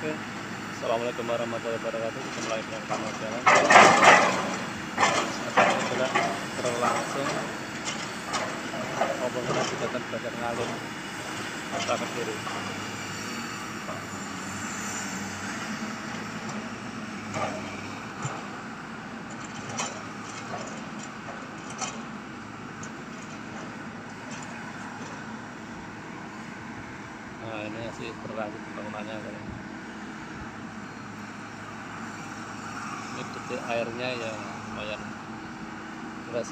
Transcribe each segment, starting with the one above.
Oke, assalamualaikum warahmatullahi wabarakatuh. Ketemu lagi dengan kamu jalan. Saat sudah berlangsung, obrolan kita akan belajar ngalung kita ke kiri. Nah, ini masih berlanjut pembangunannya. Ini detik airnya ya lumayan deras.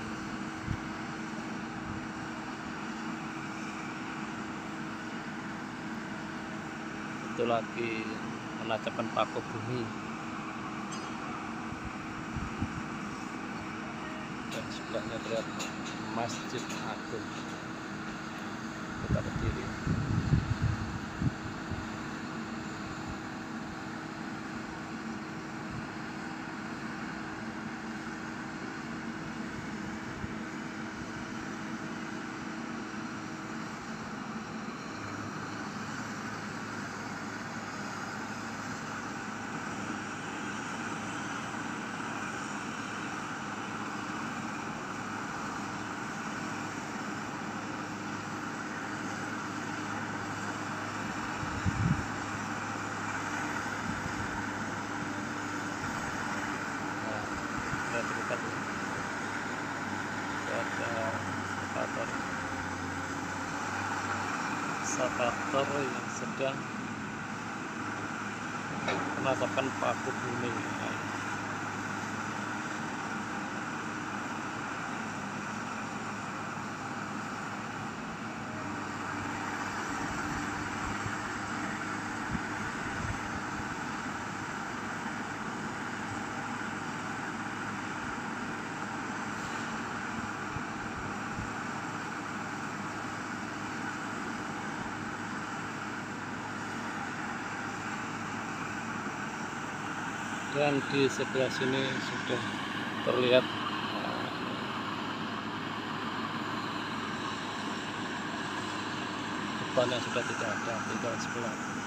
Itu lagi menancapkan paku bumi dan sebelahnya terlihat Masjid Agung Kota Kediri. Terdekat ada skavator yang sedang menancapkan paku bumi. Dan di sebelah sini sudah terlihat depan yang sudah tidak ada, tinggal sebelah.